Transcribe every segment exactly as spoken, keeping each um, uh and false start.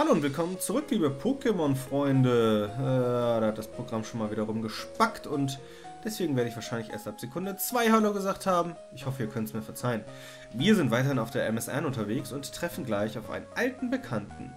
Hallo und willkommen zurück, liebe Pokémon-Freunde. Äh, da hat das Programm schon mal wieder rumgespackt und deswegen werde ich wahrscheinlich erst ab Sekunde zwei Hallo gesagt haben. Ich hoffe, ihr könnt es mir verzeihen. Wir sind weiterhin auf der M S N unterwegs und treffen gleich auf einen alten Bekannten.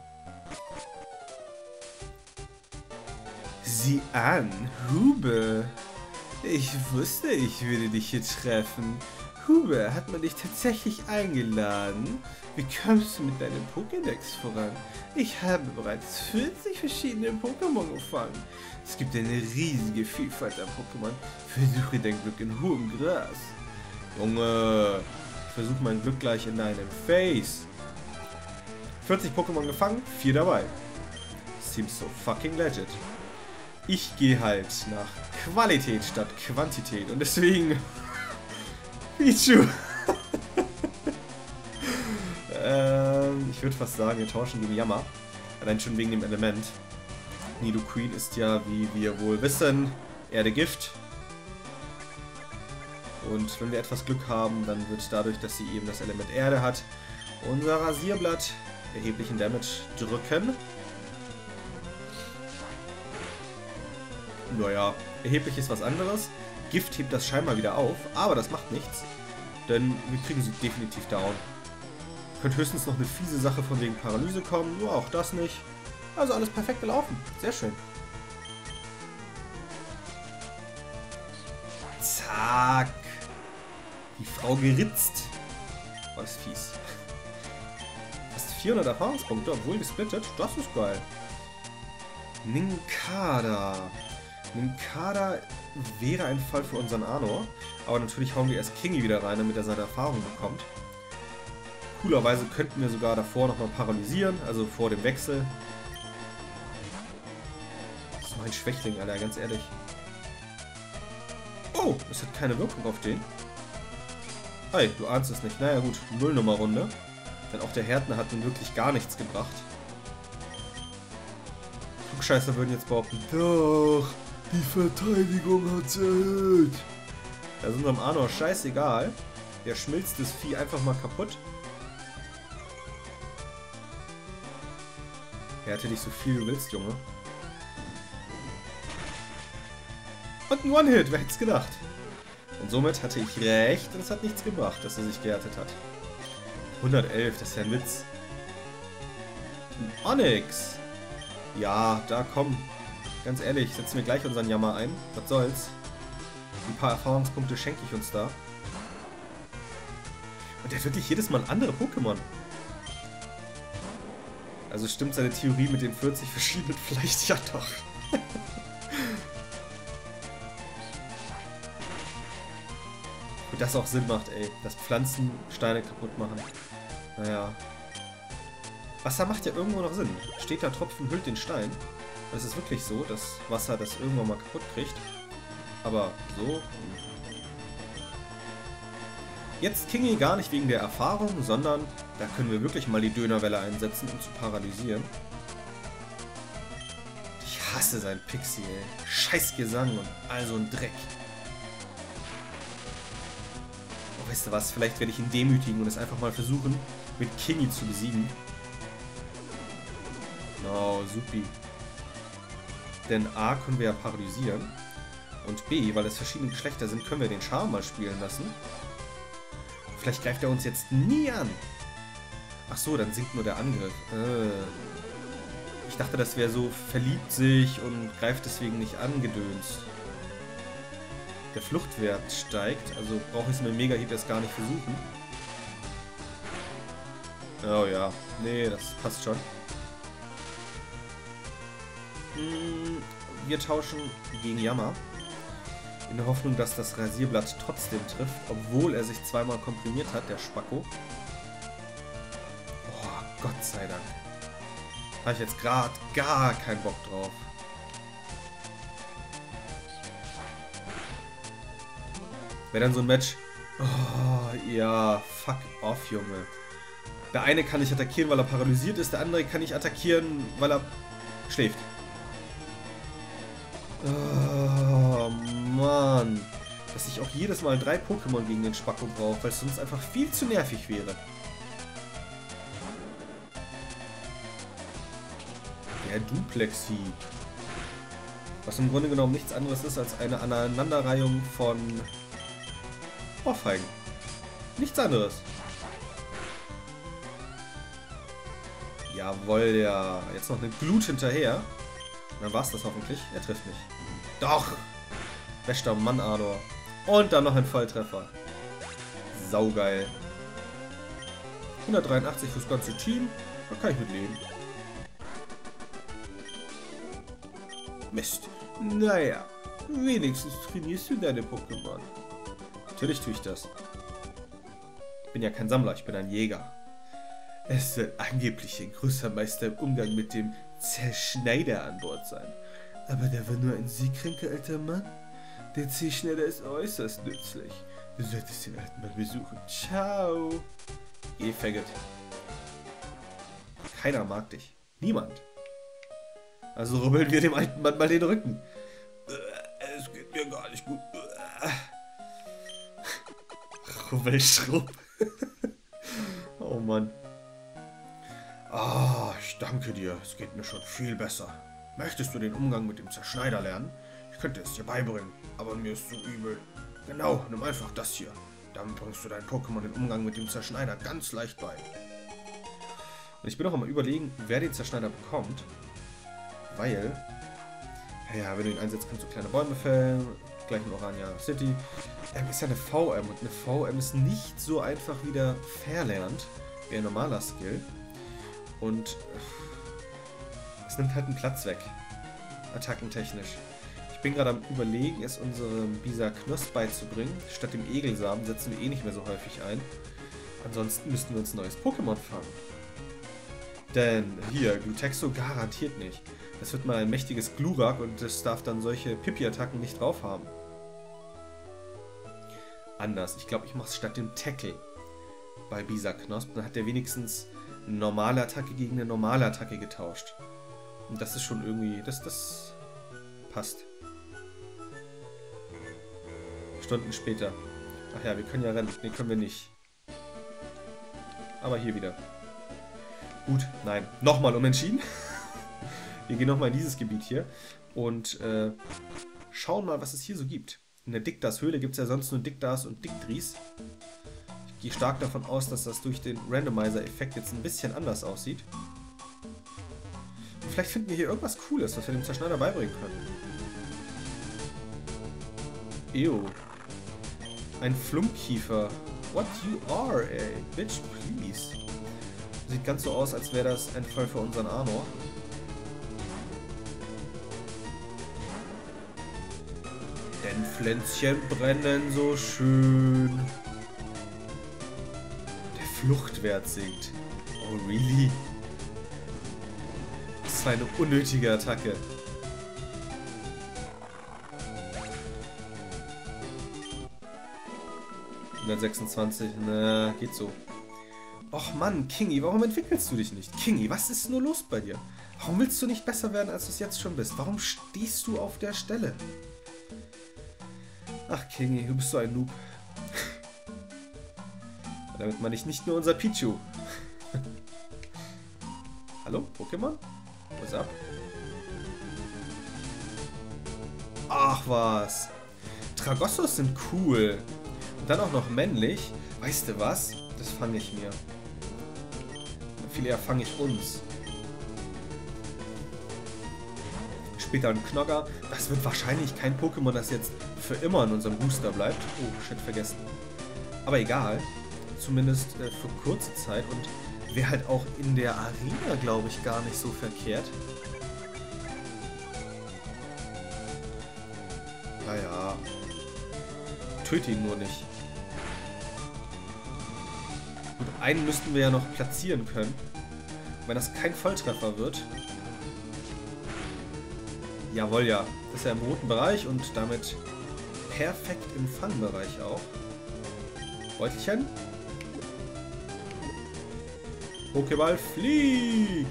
Sieh an, Hube. Ich wusste, ich würde dich hier treffen. Hube, hat man dich tatsächlich eingeladen? Wie kommst du mit deinem Pokédex voran? Ich habe bereits vierzig verschiedene Pokémon gefangen. Es gibt eine riesige Vielfalt an Pokémon. Versuche dein Glück in hohem Gras. Junge, ich versuche mein Glück gleich in deinem Face. vierzig Pokémon gefangen, vier dabei. Seems so fucking legit. Ich gehe halt nach Qualität statt Quantität und deswegen... Pichu! ähm, ich würde fast sagen, wir tauschen gegen Jammer. Allein schon wegen dem Element. Nidoqueen ist ja, wie wir wohl wissen, Erde Gift. Und wenn wir etwas Glück haben, dann wird dadurch, dass sie eben das Element Erde hat, unser Rasierblatt erheblichen Damage drücken. Naja, erheblich ist was anderes. Gift hebt das scheinbar wieder auf, aber das macht nichts, denn wir kriegen sie definitiv down. Könnte höchstens noch eine fiese Sache von wegen Paralyse kommen, nur auch das nicht. Also alles perfekt gelaufen. Sehr schön. Zack. Die Frau geritzt. Oh, das ist fies. Fast vierhundert Erfahrungspunkte, obwohl gesplittet. Das ist geil. Nincada. Nincada wäre ein Fall für unseren Arnor, aber natürlich hauen wir erst Kingy wieder rein, damit er seine Erfahrung bekommt. Coolerweise könnten wir sogar davor nochmal paralysieren, also vor dem Wechsel. Das ist mein Schwächling, Alter, ganz ehrlich. Oh, das hat keine Wirkung auf den. Hey, du ahnst es nicht. Naja gut, Nullnummer-Runde. Denn auch der Härtner hat nun wirklich gar nichts gebracht. Klugscheißer würden jetzt behaupten, doch, die Verteidigung hat's erhöht. Da ist unserem Arnor scheißegal. Der schmilzt das Vieh einfach mal kaputt. Härte dich so viel du willst, Junge. Und ein One-Hit, wer hätte es gedacht? Und somit hatte ich recht und es hat nichts gebracht, dass er sich gehärtet hat. hundertelf, das ist ja ein Witz. Ein Onix. Ja, da komm. Ganz ehrlich, setzen wir gleich unseren Jammer ein. Was soll's? Ein paar Erfahrungspunkte schenke ich uns da. Und der hat wirklich jedes Mal andere Pokémon. Also stimmt seine Theorie mit den vierzig verschiedenen vielleicht ja doch. Und das auch Sinn macht, ey. Dass Pflanzen Steine kaputt machen. Naja. Wasser macht ja irgendwo noch Sinn. Steht da Tropfen hüllt den Stein. Es ist wirklich so, dass Wasser das irgendwann mal kaputt kriegt. Aber so... Jetzt Kingy gar nicht wegen der Erfahrung, sondern da können wir wirklich mal die Dönerwelle einsetzen, um zu paralysieren. Ich hasse sein Pixie, ey. Scheiß Gesang und all so ein Dreck. Oh, weißt du was? Vielleicht werde ich ihn demütigen und es einfach mal versuchen, mit Kingy zu besiegen. Oh, supi. Denn A können wir ja paralysieren. Und B, weil es verschiedene Geschlechter sind, können wir den Charme mal spielen lassen. Vielleicht greift er uns jetzt nie an. Ach so, dann sinkt nur der Angriff. Äh. Ich dachte, das wäre so verliebt sich und greift deswegen nicht an, gedöns. Der Fluchtwert steigt, also brauche ich es mit Mega-Hieb erst gar nicht versuchen. Oh ja, nee, das passt schon. Wir tauschen gegen Jammer. In der Hoffnung, dass das Rasierblatt trotzdem trifft, obwohl er sich zweimal komprimiert hat, der Spacko. Oh, Gott sei Dank. Habe ich jetzt gerade gar keinen Bock drauf. Wäre dann so ein Match. Oh, ja, fuck off, Junge. Der eine kann nicht attackieren, weil er paralysiert ist, der andere kann nicht attackieren, weil er schläft. Oh, Mann. Dass ich auch jedes Mal drei Pokémon gegen den Spacko brauche, weil es sonst einfach viel zu nervig wäre. Der Duplexi. Was im Grunde genommen nichts anderes ist als eine Aneinanderreihung von Ohrfeigen. Nichts anderes. Jawohl, ja. Jetzt noch eine Glut hinterher. Dann war's das hoffentlich. Er trifft nicht. Doch! Bester Mann, Ador. Und dann noch ein Volltreffer. Saugeil. hundertdreiundachtzig fürs ganze Team. Da kann ich mit leben. Mist. Naja, wenigstens trainierst du deine Pokémon. Natürlich tue ich das. Ich bin ja kein Sammler, ich bin ein Jäger. Es soll angeblich ein großer Meister im Umgang mit dem Zerschneider an Bord sein. Aber der war nur ein Seekränker, alter Mann. Der Zerschneider ist äußerst nützlich. Du solltest den alten Mann besuchen. Ciao. Geh, Faggot. Keiner mag dich. Niemand. Also rubbeln wir dem alten Mann mal den Rücken. Es geht mir gar nicht gut. Rubbelschrubb. Oh Mann. Ah, ich danke dir. Es geht mir schon viel besser. Möchtest du den Umgang mit dem Zerschneider lernen? Ich könnte es dir beibringen, aber mir ist so übel. Genau, nimm einfach das hier. Dann bringst du deinen Pokémon den Umgang mit dem Zerschneider ganz leicht bei. Und ich bin auch mal überlegen, wer den Zerschneider bekommt. Weil, ja, wenn du ihn einsetzt, kannst du kleine Bäume fällen. Gleich in Orania City. Ähm, ist ja eine V M und eine V M ist nicht so einfach wieder verlernt wie ein normaler Skill. Und äh, es nimmt halt einen Platz weg. Attackentechnisch. Ich bin gerade am Überlegen, es unserem Bisa Knoss beizubringen. Statt dem Egelsamen setzen wir eh nicht mehr so häufig ein. Ansonsten müssten wir uns ein neues Pokémon fangen. Denn hier, Glutexo garantiert nicht. Das wird mal ein mächtiges Glurak und es darf dann solche Pippi-Attacken nicht drauf haben. Anders. Ich glaube, ich mache es statt dem Tackle bei Bisa Knoss. Dann hat der wenigstens eine normale Attacke gegen eine normale Attacke getauscht. Und das ist schon irgendwie... Das, das passt. Stunden später. Ach ja, wir können ja rennen. Ne, können wir nicht. Aber hier wieder. Gut, nein. Nochmal umentschieden. Wir gehen nochmal in dieses Gebiet hier und äh, schauen mal, was es hier so gibt. In der Diktas-Höhle gibt es ja sonst nur Diktas und Diktris. Ich gehe stark davon aus, dass das durch den Randomizer-Effekt jetzt ein bisschen anders aussieht. Und vielleicht finden wir hier irgendwas Cooles, was wir dem Zerschneider beibringen können. Ew. Ein Flumpkiefer. What you are, ey. Bitch, please. Sieht ganz so aus, als wäre das ein Fall für unseren Arnor. Denn Pflänzchen brennen so schön. Der Fluchtwert sinkt. Oh, really? Das war eine unnötige Attacke. hundertsechsundzwanzig, na, geht so. Och Mann, Kingy, warum entwickelst du dich nicht? Kingy, was ist nur los bei dir? Warum willst du nicht besser werden, als du es jetzt schon bist? Warum stehst du auf der Stelle? Ach, Kingy, du bist so ein Noob. Damit meine ich nicht nur unser Pichu. Hallo, Pokémon? What's up? Ach was. Tragossos sind cool. Und dann auch noch männlich. Weißt du was? Das fange ich mir. Viel eher fange ich uns. Später ein Knogger. Das wird wahrscheinlich kein Pokémon, das jetzt für immer in unserem Booster bleibt. Oh, shit, vergessen. Aber egal. Zumindest äh, für kurze Zeit. Und wäre halt auch in der Arena, glaube ich, gar nicht so verkehrt. Naja. Töte ihn nur nicht. Gut, einen müssten wir ja noch platzieren können. Wenn das kein Volltreffer wird. Jawohl, ja. Das ist ja im roten Bereich und damit perfekt im Fangbereich auch. Beutelchen. Pokéball, flieg!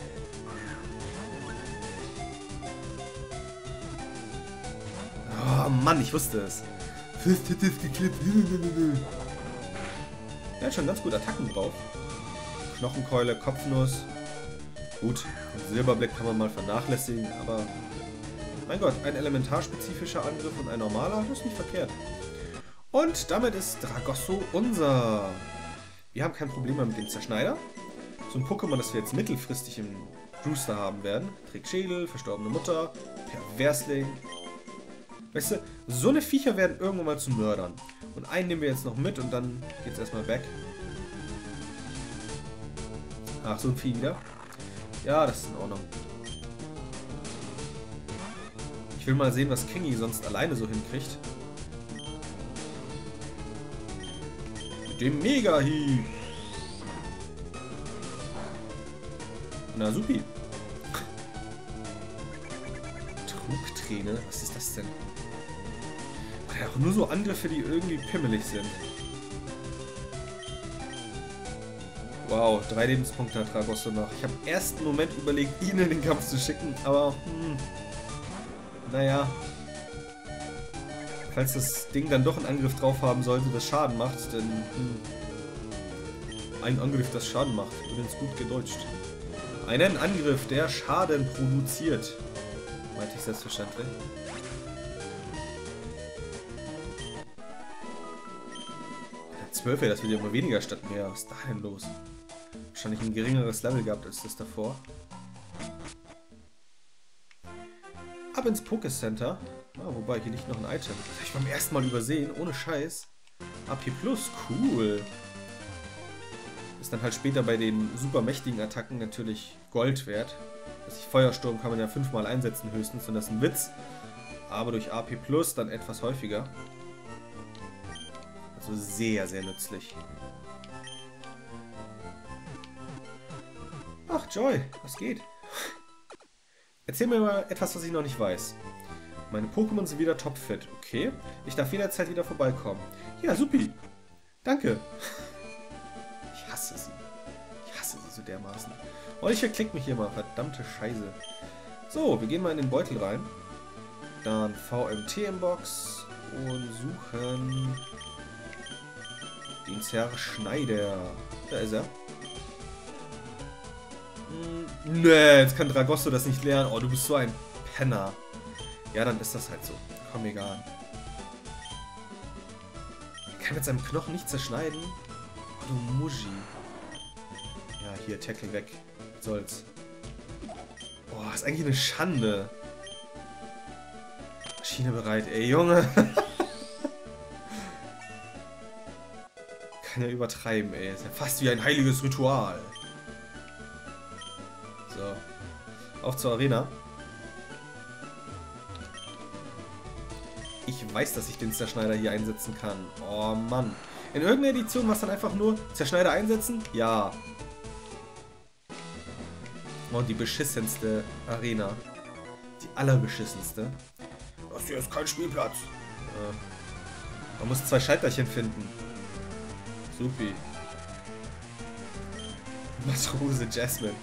Oh Mann, ich wusste es. Fürst hätte es geklappt. Er hat schon ganz gut Attacken drauf. Knochenkeule, Kopfnuss. Gut, Silberblick kann man mal vernachlässigen, aber mein Gott, ein elementarspezifischer Angriff und ein normaler, das ist nicht verkehrt. Und damit ist Dragosso unser. Wir haben kein Problem mehr mit dem Zerschneider. So ein Pokémon, das wir jetzt mittelfristig im Brewster haben werden. Trägt Schädel, verstorbene Mutter, Perversling. Weißt du, so eine Viecher werden irgendwann mal zu Mördern. Und einen nehmen wir jetzt noch mit und dann geht's erstmal weg. Ach, so ein Vieh wieder. Ja, das ist in Ordnung. Ich will mal sehen, was Kingy sonst alleine so hinkriegt. Mit dem Mega-Hieb. Na, supi. Trugträne? Was ist das denn? Ja, auch nur so Angriffe, die irgendwie pimmelig sind. Wow, drei Lebenspunkte hat Dragosso noch. Ich habe im ersten Moment überlegt, ihn in den Kampf zu schicken, aber hm, naja. Falls das Ding dann doch einen Angriff drauf haben sollte, das Schaden macht, dann hm, ein Angriff, das Schaden macht. Übrigens gut gedeutscht. Einen Angriff, der Schaden produziert. Meinte ich selbstverständlich. zwölf, das wird ja immer weniger statt mehr. Was ist da denn los? Wahrscheinlich ein geringeres Level gehabt als das davor. Ab ins Pokécenter. Ah, wobei, hier liegt noch ein Item. Das habe ich beim ersten Mal übersehen, ohne Scheiß. A P plus, cool. Ist dann halt später bei den super mächtigen Attacken natürlich Gold wert. Das ich Feuersturm kann man ja fünfmal einsetzen höchstens und das ist ein Witz. Aber durch A P plus dann etwas häufiger. Also sehr, sehr nützlich. Ach, Joy, was geht? Erzähl mir mal etwas, was ich noch nicht weiß. Meine Pokémon sind wieder topfit, okay? Ich darf jederzeit wieder vorbeikommen. Ja, supi. Danke. Ich hasse sie. Ich hasse sie so dermaßen. Und ich verklick mich hier mal. Verdammte Scheiße. So, wir gehen mal in den Beutel rein. Dann V M T-Box und suchen den Zerschneider. Da ist er. Hm, nee, jetzt kann Dragosso das nicht lernen. Oh, du bist so ein Penner. Ja, dann ist das halt so. Komm, egal. Er kann mit seinem Knochen nicht zerschneiden. Oh, du Muschi. Ja, hier, Tackle weg. Was soll's. Boah, ist eigentlich eine Schande. Maschine bereit, ey, Junge. Kann ja übertreiben, ey. Ist ja fast wie ein heiliges Ritual. So. Auf zur Arena. Ich weiß, dass ich den Zerschneider hier einsetzen kann. Oh Mann. In irgendeiner Edition war es dann einfach nur Zerschneider einsetzen? Ja. Und die beschissenste Arena. Die allerbeschissenste. Das hier ist kein Spielplatz. Äh, man muss zwei Schalterchen finden. Supi. Matrose Jasmine.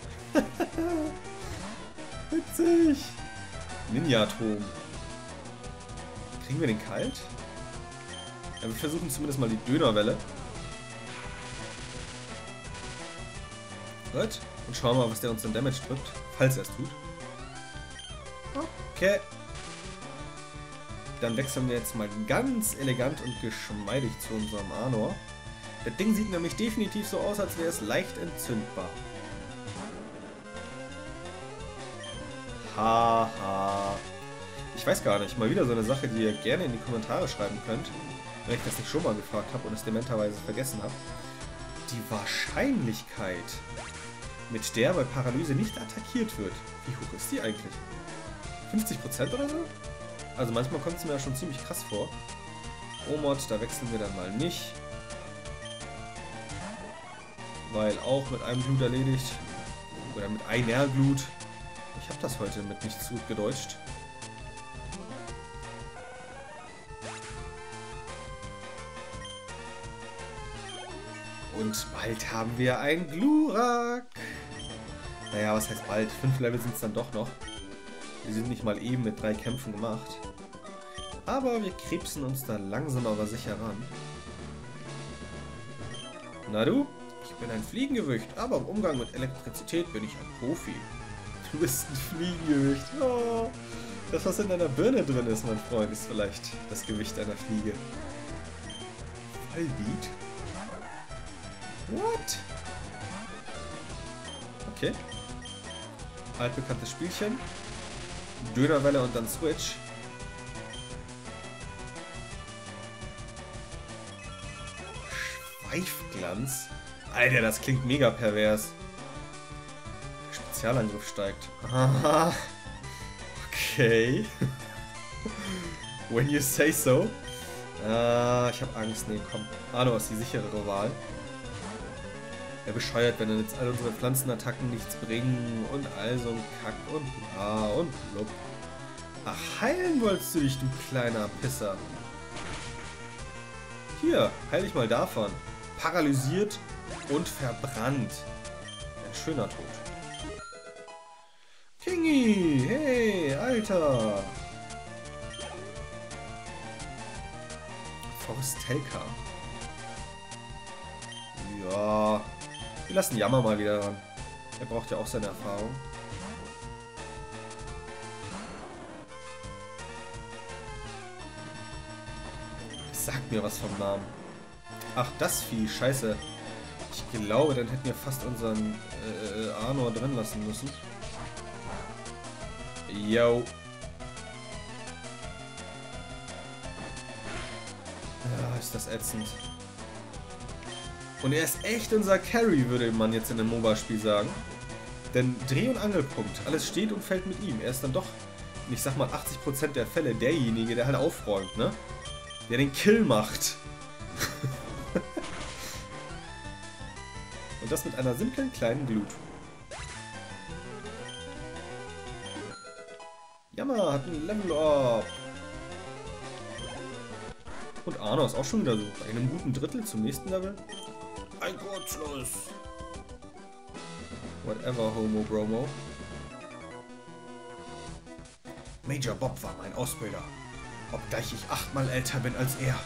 Witzig. Ninja-Atom. Kriegen wir den kalt? Ja, wir versuchen zumindest mal die Dönerwelle. Gut. Und schauen mal, was der uns dann Damage drückt. Falls er es tut. Okay. Dann wechseln wir jetzt mal ganz elegant und geschmeidig zu unserem Arnor. Das Ding sieht nämlich definitiv so aus, als wäre es leicht entzündbar. Haha. Ich weiß gar nicht. Mal wieder so eine Sache, die ihr gerne in die Kommentare schreiben könnt, wenn ich das nicht schon mal gefragt habe und es dementerweise vergessen habe. Die Wahrscheinlichkeit, mit der bei Paralyse nicht attackiert wird. Wie hoch ist die eigentlich? fünfzig Prozent oder so? Also manchmal kommt es mir ja schon ziemlich krass vor. Omod, da wechseln wir dann mal nicht. Weil auch mit einem Blut erledigt. Oder mit einer Glut. Ich habe das heute mit nicht zu gut gedeutscht. Und bald haben wir ein Glurak. Naja, was heißt bald? Fünf Level sind es dann doch noch. Wir sind nicht mal eben mit drei Kämpfen gemacht. Aber wir krebsen uns da langsam aber sicher ran. Na du? Ich bin ein Fliegengewicht, aber im Umgang mit Elektrizität bin ich ein Profi. Du bist ein Fliegengewicht. Oh. Das, was in deiner Birne drin ist, mein Freund, ist vielleicht das Gewicht einer Fliege. Fallbeat? What? Okay. Altbekanntes Spielchen. Dönerwelle und dann Switch. Schweifglanz? Alter, das klingt mega pervers. Der Spezialangriff steigt. Aha. Okay. When you say so. Ah, ich hab Angst. Nee, komm. Arno ist die sicherere Wahl. Er bescheuert, wenn dann jetzt all unsere Pflanzenattacken nichts bringen und all so ein Kack und bla und blub. Ach, heilen wolltest du dich, du kleiner Pisser. Hier, heil dich mal davon. Paralysiert und verbrannt. Ein schöner Tod. Kingi, hey, Alter. Forstelka. Ja. Wir lassen Jammer mal wieder ran. Er braucht ja auch seine Erfahrung. Sag mir was vom Namen. Ach, das Vieh. Scheiße. Ich glaube, dann hätten wir fast unseren äh, Arnor drin lassen müssen. Yo. Ja, ist das ätzend. Und er ist echt unser Carry, würde man jetzt in einem MOBA-Spiel sagen. Denn Dreh- und Angelpunkt, alles steht und fällt mit ihm. Er ist dann doch, ich sag mal, achtzig Prozent der Fälle derjenige, der halt aufräumt, ne? Der den Kill macht. Und das mit einer simplen kleinen Glut. Jammer hat ein Level Up. Und Arno ist auch schon wieder so bei einem guten Drittel zum nächsten Level. Ein Kurzschluss. Whatever, Homo Bromo. Major Bob war mein Ausbilder. Obgleich ich achtmal älter bin als er.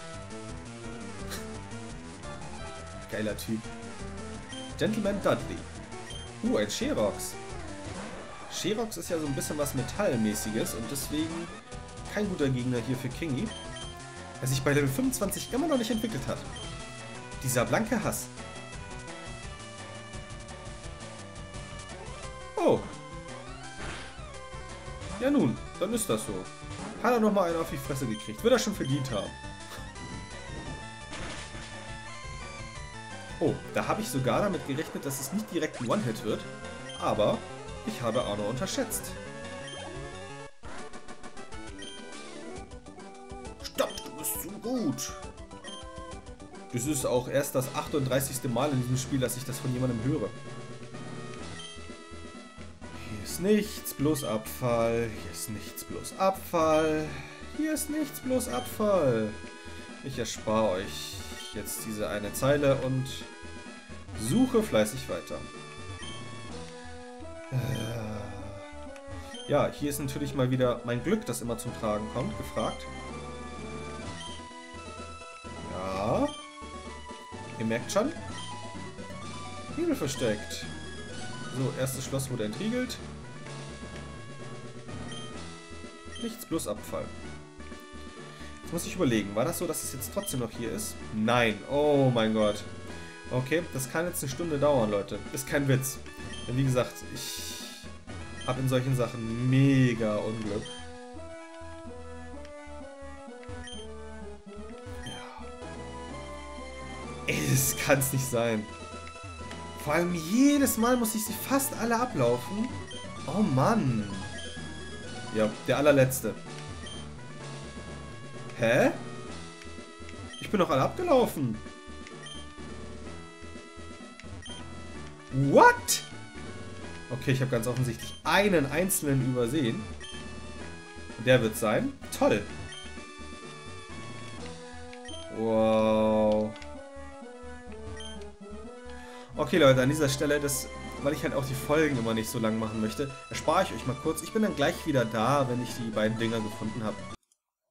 Geiler Typ. Gentleman Dudley. Uh, ein Sherox. Sherox ist ja so ein bisschen was Metallmäßiges und deswegen kein guter Gegner hier für Kingi. Der sich bei Level fünfundzwanzig immer noch nicht entwickelt hat. Dieser blanke Hass. Oh. Ja nun, dann ist das so. Hat er nochmal einen auf die Fresse gekriegt. Wird er schon verdient haben. Oh, da habe ich sogar damit gerechnet, dass es nicht direkt ein One-Hit wird. Aber ich habe Arno unterschätzt. Stopp, du bist zu gut. Das ist auch erst das achtunddreißigste Mal in diesem Spiel, dass ich das von jemandem höre. Hier ist nichts, bloß Abfall. Hier ist nichts, bloß Abfall. Hier ist nichts, bloß Abfall. Ich erspare euch jetzt diese eine Zeile und suche fleißig weiter. Ja, hier ist natürlich mal wieder mein Glück, das immer zum Tragen kommt, gefragt. Ja. Ihr merkt schon. Hebel versteckt. So, erstes Schloss wurde entriegelt. Nichts, bloß Abfall. Jetzt muss ich überlegen, war das so, dass es jetzt trotzdem noch hier ist? Nein. Oh mein Gott. Okay, das kann jetzt eine Stunde dauern, Leute. Ist kein Witz. Denn wie gesagt, ich habe in solchen Sachen mega Unglück. Ja. Ey, das kann es nicht sein. Vor allem jedes Mal muss ich sie fast alle ablaufen. Oh Mann. Ja, der allerletzte. Hä? Ich bin doch alle abgelaufen. What? Okay, ich habe ganz offensichtlich einen einzelnen übersehen. Der wird sein. Toll. Wow. Okay, Leute, an dieser Stelle, das, weil ich halt auch die Folgen immer nicht so lang machen möchte, erspare ich euch mal kurz. Ich bin dann gleich wieder da, wenn ich die beiden Dinger gefunden habe.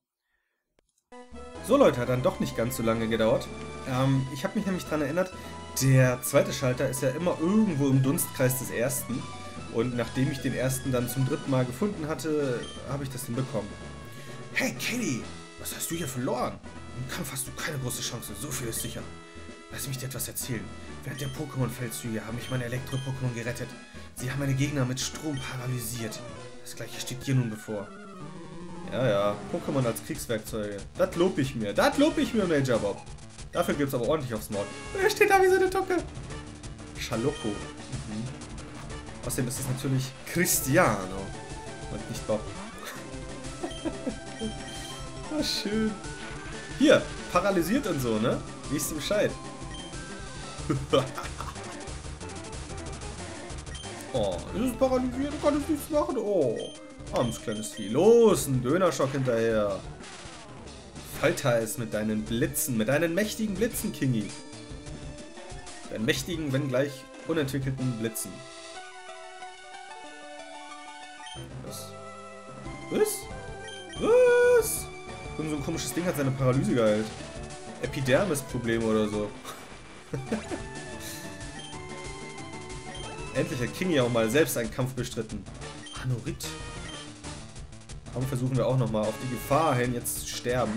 So, Leute, hat dann doch nicht ganz so lange gedauert. Ähm, ich habe mich nämlich daran erinnert, Der zweite Schalter ist ja immer irgendwo im Dunstkreis des ersten. Und nachdem ich den ersten dann zum dritten Mal gefunden hatte, habe ich das hinbekommen. Hey Kitty, was hast du hier verloren? Im Kampf hast du keine große Chance, so viel ist sicher. Lass mich dir etwas erzählen. Während der Pokémon-Feldzüge haben mich meine Elektro-Pokémon gerettet. Sie haben meine Gegner mit Strom paralysiert. Das gleiche steht dir nun bevor. Ja, ja, Pokémon als Kriegswerkzeuge. Das lob ich mir. Das lob ich mir, Major Bob. Dafür gibt's aber ordentlich aufs Maul. Er steht da wie so eine Tucke. Schaloko. Mhm. Außerdem ist es natürlich Cristiano und nicht Bob. Oh, schön. Hier, paralysiert und so, ne? Weißt du Bescheid? Oh, ist es paralysiert? Kann es nichts machen? Oh, armes kleines Vieh. Los, ein Dönerschock hinterher. Falter es mit deinen Blitzen, mit deinen mächtigen Blitzen, Kingi. Deinen mächtigen, wenn gleich unentwickelten Blitzen. Was? Was? Was? Und so ein komisches Ding hat seine Paralyse geheilt. Epidermis-Probleme oder so. Endlich hat Kingi auch mal selbst einen Kampf bestritten. Anorit. Darum versuchen wir auch nochmal auf die Gefahr hin, jetzt zu sterben.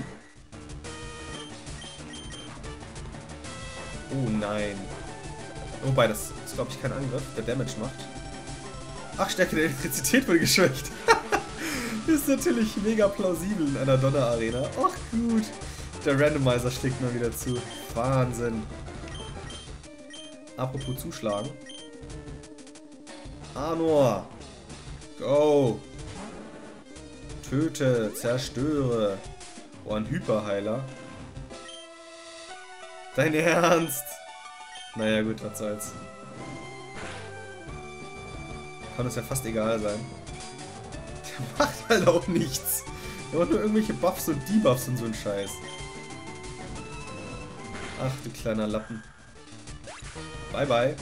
Oh nein. Wobei, das ist glaube ich kein Angriff, der Damage macht. Ach, Stärke der Elektrizität wurde geschwächt. Ist natürlich mega plausibel in einer Donner-Arena. Ach gut. Der Randomizer schlägt mal wieder zu. Wahnsinn. Apropos zuschlagen. Arnor. Go. Töte, zerstöre. Oh, ein Hyperheiler. Dein Ernst? Naja gut, was soll's. Kann uns ja fast egal sein. Der macht halt auch nichts. Der macht nur irgendwelche Buffs und Debuffs und so ein Scheiß. Ach du kleiner Lappen. Bye bye.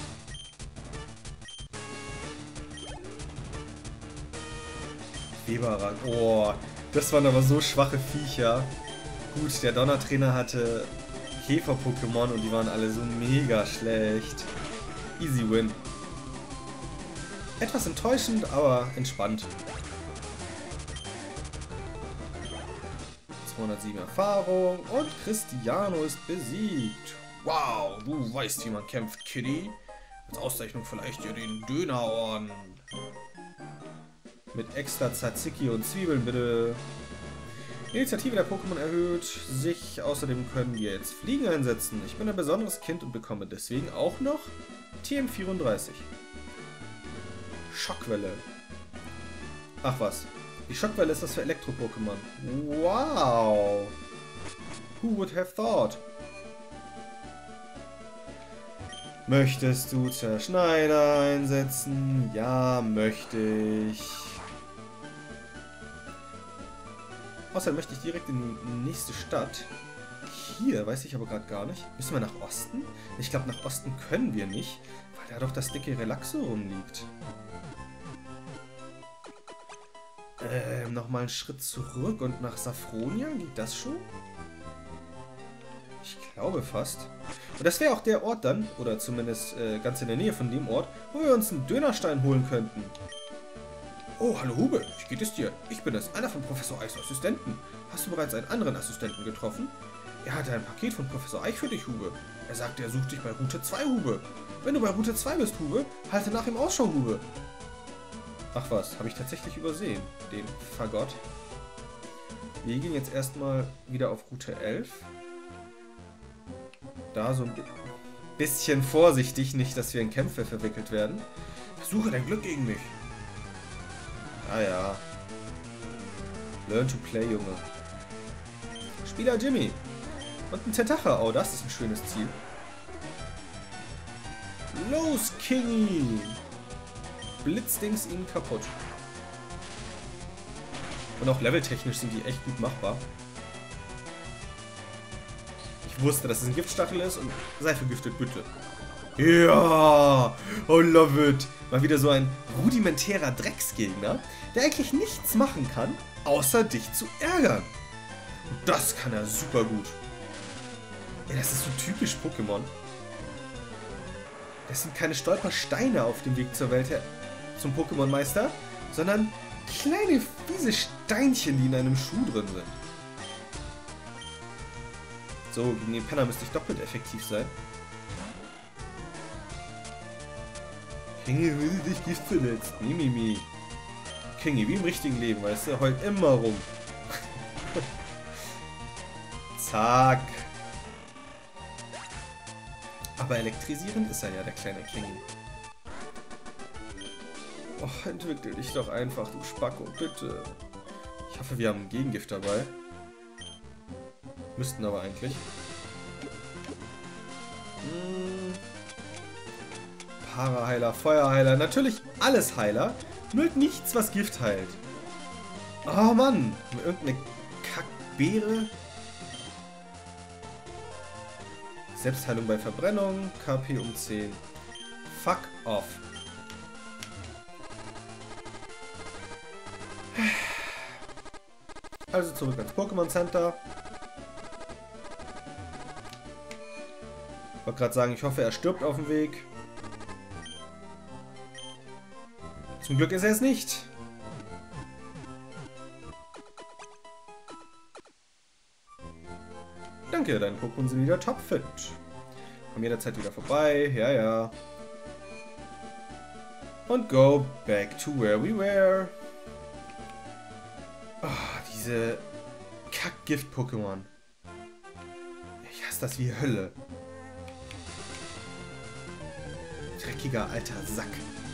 Weberrang. Oh, das waren aber so schwache Viecher. Gut, der Donnertrainer hatte Käfer-Pokémon und die waren alle so mega schlecht. Easy win. Etwas enttäuschend, aber entspannt. zweihundertsieben Erfahrung und Cristiano ist besiegt. Wow, du weißt, wie man kämpft, Kitty. Als Auszeichnung vielleicht dir den Dönerorden. Mit extra Tzatziki und Zwiebeln, bitte. Die Initiative der Pokémon erhöht sich. Außerdem können wir jetzt Fliegen einsetzen. Ich bin ein besonderes Kind und bekomme deswegen auch noch T M vierunddreißig. Schockwelle. Ach was. Die Schockwelle ist das für Elektro-Pokémon. Wow. Who would have thought? Möchtest du Zerschneider einsetzen? Ja, möchte ich. Außerdem möchte ich direkt in die nächste Stadt. Hier, weiß ich aber gerade gar nicht. Müssen wir nach Osten? Ich glaube, nach Osten können wir nicht, weil da doch das dicke Relaxo rumliegt. Ähm, nochmal einen Schritt zurück und nach Safronia? Liegt das schon? Ich glaube fast. Und das wäre auch der Ort dann, oder zumindest äh, ganz in der Nähe von dem Ort, wo wir uns einen Dönerstein holen könnten. Oh, hallo Hube, wie geht es dir? Ich bin es, einer von Professor Eichs Assistenten. Hast du bereits einen anderen Assistenten getroffen? Er hatte ein Paket von Professor Eich für dich, Hube. Er sagte, er sucht dich bei Route zwei, Hube. Wenn du bei Route zwei bist, Hube, halte nach ihm Ausschau, Hube. Ach was, habe ich tatsächlich übersehen, den Fagott. Wir gehen jetzt erstmal wieder auf Route elf. Da so ein bisschen vorsichtig, nicht, dass wir in Kämpfe verwickelt werden. Versuche dein Glück gegen mich. Ah ja. Learn to play, Junge. Spieler Jimmy. Und ein Tentacher. Oh, das ist ein schönes Ziel. Los, Kingi. Blitzdings ihn kaputt. Und auch leveltechnisch sind die echt gut machbar. Ich wusste, dass es ein Giftstachel ist und sei vergiftet, bitte. Ja, oh love it. Mal wieder so ein rudimentärer Drecksgegner, der eigentlich nichts machen kann, außer dich zu ärgern. Und das kann er super gut. Ja, das ist so typisch Pokémon. Es sind keine Stolpersteine auf dem Weg zur Welt zum Pokémon-Meister, sondern kleine fiese Steinchen, die in einem Schuh drin sind. So, gegen den Penner müsste ich doppelt effektiv sein. Kingi will dich Gift verletzt. Mimimi. Kingi, wie im richtigen Leben, weißt du, heult immer rum. Zack. Aber elektrisierend ist er ja, der kleine Kingi. Och, entwickel dich doch einfach, du Spacko, bitte. Ich hoffe, wir haben ein Gegengift dabei. Müssten aber eigentlich. Hm. Paraheiler, Feuerheiler, natürlich alles Heiler. Nur nichts, was Gift heilt. Oh Mann, irgendeine Kackbeere. Selbstheilung bei Verbrennung, K P um zehn. Fuck off. Also zurück ans Pokémon Center. Ich wollte gerade sagen, ich hoffe, er stirbt auf dem Weg. Zum Glück ist er es nicht. Danke, deine Pokémon sind wieder topfit. Kommen jederzeit wieder vorbei. Ja, ja. Und go back to where we were. Oh, diese Kack-Gift-Pokémon. Ich hasse das wie Hölle. Dreckiger alter Sack.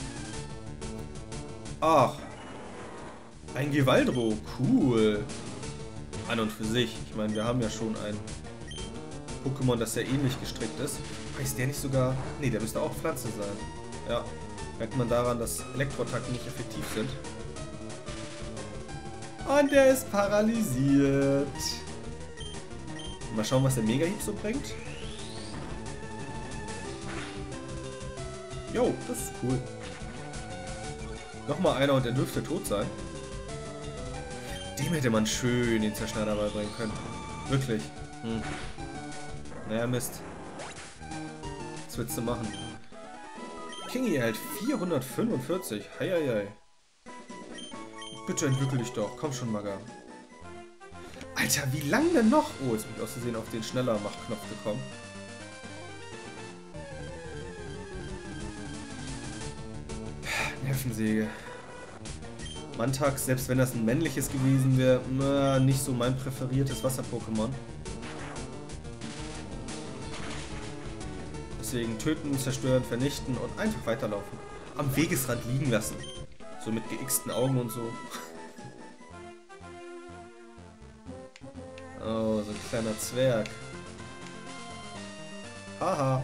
Ach. Ein Givaldro. Cool. An und für sich. Ich meine, wir haben ja schon ein Pokémon, das sehr ähnlich gestrickt ist. Ist der nicht sogar... Ne, der müsste auch Pflanze sein. Ja. Merkt man daran, dass Elektroattacken nicht effektiv sind. Und der ist paralysiert. Mal schauen, was der Mega-Hieb so bringt. Jo, das ist cool. Nochmal einer und er dürfte tot sein. Dem hätte man schön den Zerschneider beibringen können. Wirklich. Hm. Naja, Mist. Was willst du machen? Kingi erhält vierhundertfünfundvierzig. Heieiei. Bitte entwickel dich doch. Komm schon, Maga. Alter, wie lange denn noch? Oh, jetzt bin ich aus Versehen auf den Schneller-Mach-Knopf gekommen. Nervensäge. Mantax, selbst wenn das ein männliches gewesen wäre, na, nicht so mein präferiertes Wasser-Pokémon. Deswegen töten, zerstören, vernichten und einfach weiterlaufen. Am Wegesrand liegen lassen. So mit geixten Augen und so. Oh, so ein kleiner Zwerg. Haha.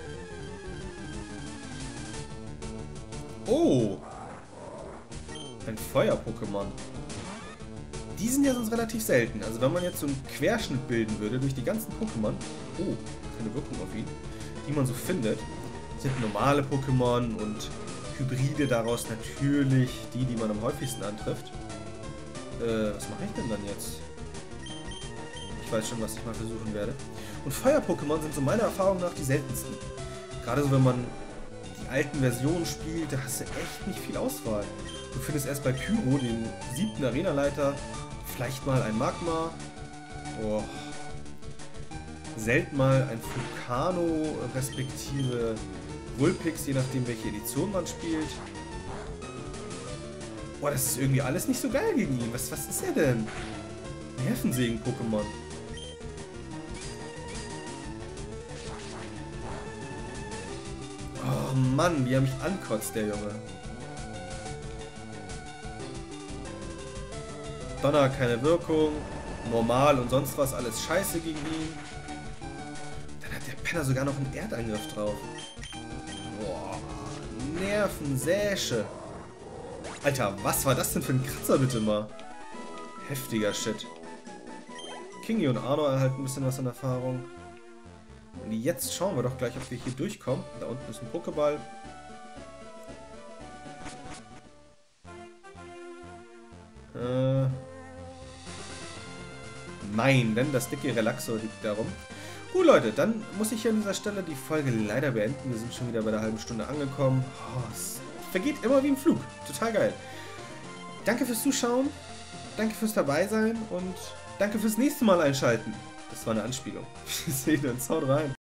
Oh! Ein Feuer-Pokémon. Die sind ja sonst relativ selten. Also wenn man jetzt so einen Querschnitt bilden würde durch die ganzen Pokémon... Oh, keine Wirkung auf ihn. Die man so findet, sind normale Pokémon und Hybride daraus natürlich die, die man am häufigsten antrifft. Äh, was mache ich denn dann jetzt? Ich weiß schon, was ich mal versuchen werde. Und Feuer-Pokémon sind so meiner Erfahrung nach die seltensten. Gerade so, wenn man die alten Versionen spielt, da hast du echt nicht viel Auswahl. Du findest erst bei Pyro, den siebten Arenaleiter, vielleicht mal ein Magma. Oh. Selten mal ein Vulcano, respektive Vulpix, je nachdem welche Edition man spielt. Boah, das ist irgendwie alles nicht so geil gegen ihn. Was, was ist er denn? Nervensägen-Pokémon. Oh Mann, wie er mich ankotzt, der Junge. Donner, keine Wirkung. Normal und sonst was, alles scheiße gegen ihn. Dann hat der Penner sogar noch einen Erdangriff drauf. Boah, Nervensäsche. Alter, was war das denn für ein Kratzer, bitte mal? Heftiger Shit. Kingi und Arno erhalten ein bisschen was an Erfahrung. Und jetzt schauen wir doch gleich, ob wir hier durchkommen. Da unten ist ein Pokéball. Äh... Nein, denn das dicke Relaxo liegt darum. Gut, Leute, dann muss ich hier an dieser Stelle die Folge leider beenden. Wir sind schon wieder bei der halben Stunde angekommen. Oh, es vergeht immer wie im Flug. Total geil. Danke fürs Zuschauen, danke fürs Dabeisein und danke fürs nächste Mal einschalten. Das war eine Anspielung. Wir sehen uns. Haut rein.